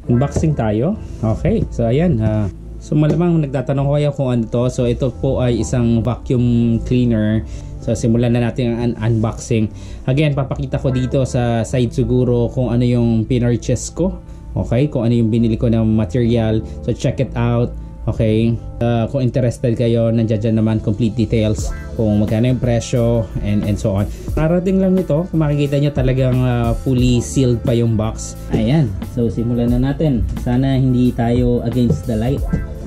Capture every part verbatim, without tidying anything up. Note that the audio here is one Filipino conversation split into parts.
unboxing tayo. Okay, so ayan. Uh, so malamang nagtatanong ko kayo kung ano to. So ito po ay isang vacuum cleaner. So simulan na natin ang un unboxing. Again, papakita ko dito sa side siguro kung ano yung pinurchase ko. Okay, kung ano yung binili ko ng material. So check it out. Okay, uh, kung interested kayo, nandiyan dyan naman complete details kung magkano yung presyo and, and so on. Narating lang nito, kung makikita nyo talagang uh, fully sealed pa yung box. Ayan, so simulan na natin. Sana hindi tayo against the light.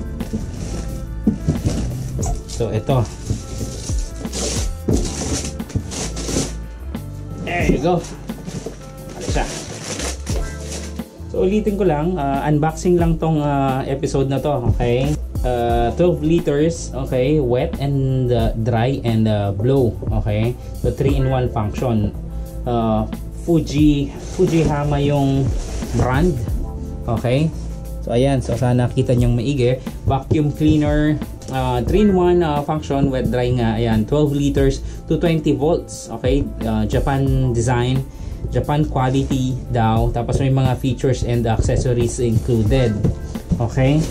So ito. There you go. Ano siya? So ulitin ko lang, uh, unboxing lang tong uh, episode na to, okay? Uh, twelve liters, okay? Wet and uh, dry and uh, blow, okay? So three in one function. Uh, Fuji, Fujihama yung brand, okay? So ayan, so sana kita nyong maigi. Vacuum cleaner, uh, three in one uh, function, wet dry nga. Ayan, twelve liters, two twenty volts, okay? Uh, Japan design. Japan quality daw, tapos may mga features and accessories included. Okay,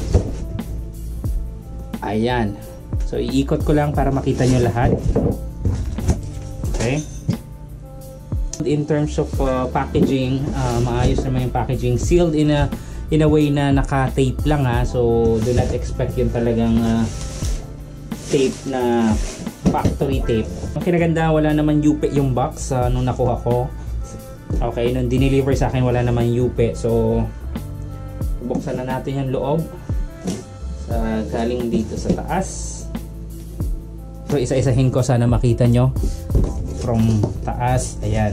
ayan, so iikot ko lang para makita nyo lahat. Okay, in terms of uh, packaging, uh, maayos naman yung packaging, sealed in a in a way na naka-tape lang ha, so do not expect yung talagang uh, tape na factory tape. Ang kinaganda, wala naman U P yung box uh, nung nakuha ko. Okay, nung dineliver sa akin wala naman U P. So buksan na natin yung loob. Sa galing dito sa taas. So isa-isahin ko, sana makita nyo from taas. Ayan.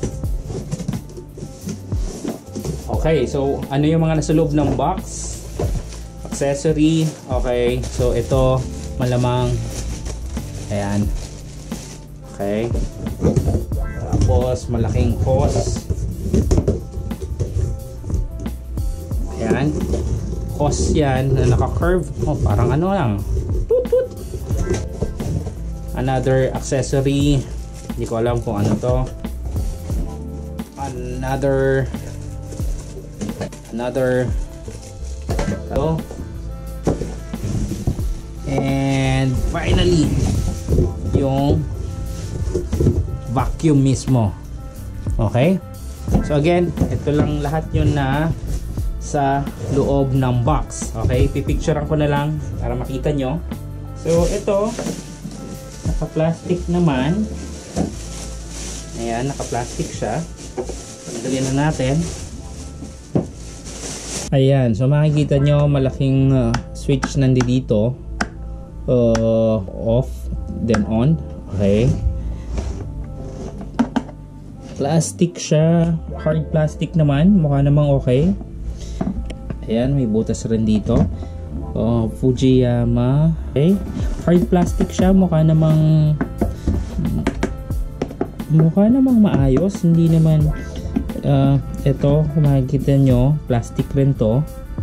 Okay, so ano yung mga nasa loob ng box? Accessory. Okay, so ito malamang. Ayan. Okay. Tapos malaking hose. Ayan, hose yan na naka-curve. Oh, parang ano lang, toot toot. Another accessory, hindi ko alam kung ano to. Another Another Hello. And finally yung vacuum mismo. Okay, so again, ito lang lahat yun na sa loob ng box. Okay, pipicturean ko na lang para makita nyo. So ito, naka-plastic naman. Ayan, naka-plastic siya. Tanggalin na natin. Ayan, so makikita nyo malaking uh, switch nandito, uh, off then on. Okay, plastic siya, hard plastic naman, mukha namang okay. Ayan, may butas rin dito. Oh, Fujiyama. Okay, hard plastic siya, mukha namang mukha namang maayos, hindi naman uh, ito, kung makikita nyo, plastic rin to.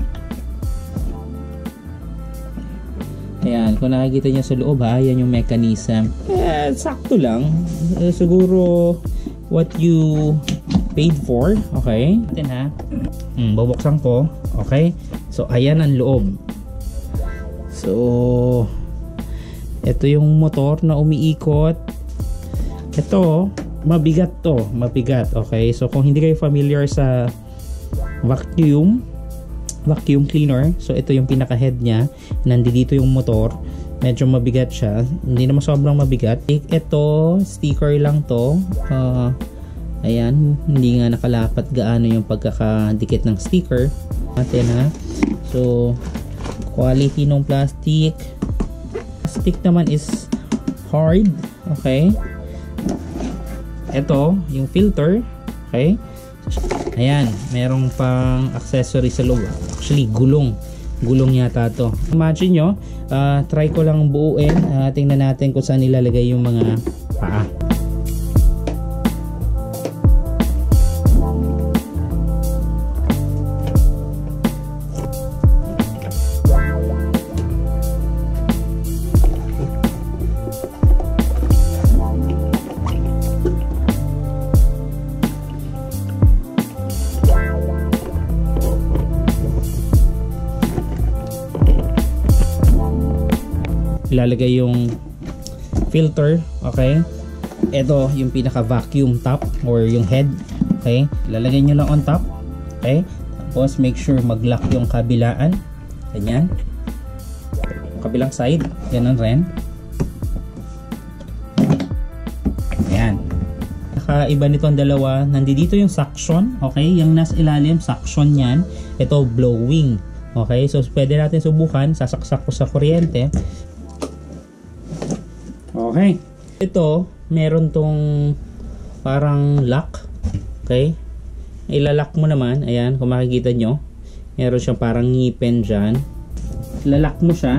Ayan, kung nakikita nyo sa loob ha, yan yung mechanism. Eh, sakto lang. Eh, siguro what you paid for. Okay, natin ha. Hmm, bubuksan ko. Okay, so ayan ang loob. So ito yung motor na umiikot. Ito, mabigat to, mabigat. Okay, so kung hindi kayo familiar sa vacuum vacuum cleaner, so ito yung pinaka head nya, nandito yung motor, medyo mabigat siya, hindi naman sobrang mabigat. Ito, sticker lang to. Uh, ayan, hindi nga nakalapat gaano yung pagkakadikit ng sticker natin ha. So quality ng plastic plastic naman is hard. Okay, ito yung filter. Okay, ayan, merong pang accessory sa loob, actually gulong gulong yata to. Imagine nyo, uh, try ko lang buuin, uh, tingnan natin kung saan nilalagay yung mga paa. ilalagay yung filter. Okay, ito yung pinaka vacuum top or yung head. Okay, ilalagay nyo lang on top. Okay, tapos make sure mag-lock yung kabilaan, ganyan, kabilang side, ganun rin. Ayan, nakaiba nito ang dalawa. Nandito yung suction. Okay, yung nasa ilalim suction yan, ito blowing. Okay, so pwede natin subukan. Sasaksak ko sa kuryente. Okay, ito meron tong parang lock. Okay, ilalak mo naman. Ayan, kung makikita nyo, meron siyang parang ngipin dyan. Ilalak mo siya.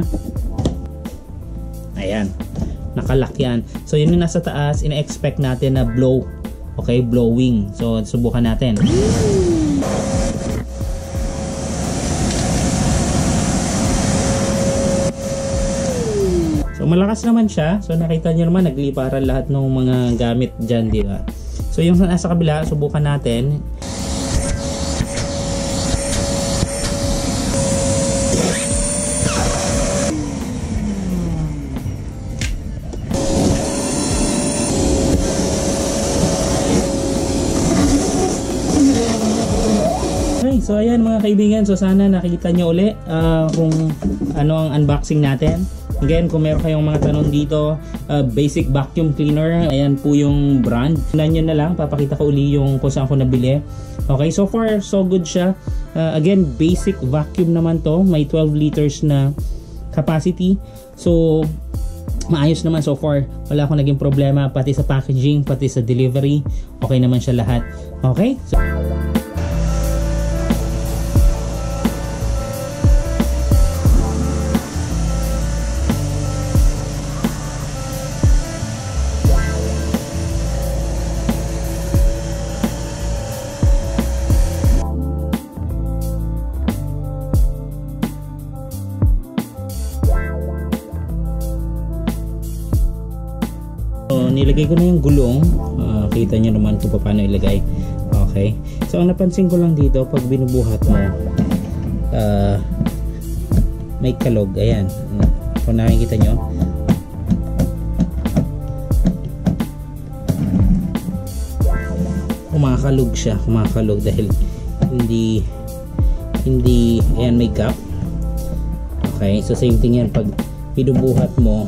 Ayan, nakalock yan. So yun yung nasa taas, ina-expect natin na blow. Okay, blowing. So subukan natin. So malakas naman siya. So nakita nyo naman, nagliparan lahat ng mga gamit dyan, di ba? So yung nasa kabila, subukan natin. Okay, so ayan mga kaibigan. So sana nakita nyo uli uh, kung ano ang unboxing natin. Again, kung meron kayong mga tanong dito, uh, basic vacuum cleaner, ayan po yung brand. Tignan nyo na lang, papakita ko uli yung kung saan ko nabili. Okay, so far so good siya. Uh, again, basic vacuum naman to, may twelve liters na capacity. So maayos naman so far, wala akong naging problema pati sa packaging, pati sa delivery. Okay naman siya lahat. Okay, so So, nilagay ko na yung gulong. Uh, kita nyo naman kung paano ilagay. Okay. So, ang napansin ko lang dito, pag binubuhat mo, uh, may kalog. Ayan. Kung nakikita nyo. Kumakalog siya. Kumakalog dahil hindi hindi, ayan, may gap. Okay. So, same thing yan. Pag binubuhat mo,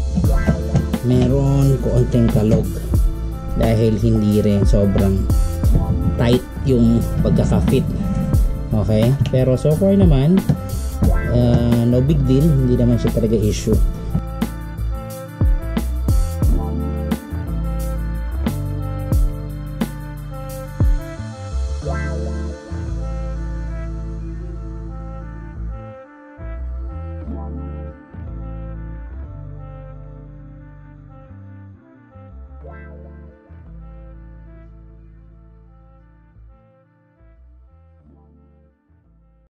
meron konting kalog dahil hindi rin sobrang tight yung pagkaka-fit. Okay, pero so far naman uh, no big deal, hindi naman siya talaga issue.